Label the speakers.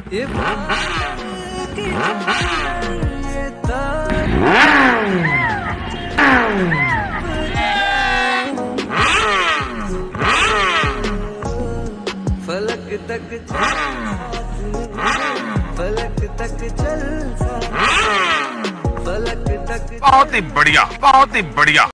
Speaker 1: ये फलक तक चल, फलक तक।
Speaker 2: बहुत ही बढ़िया, बहुत ही बढ़िया।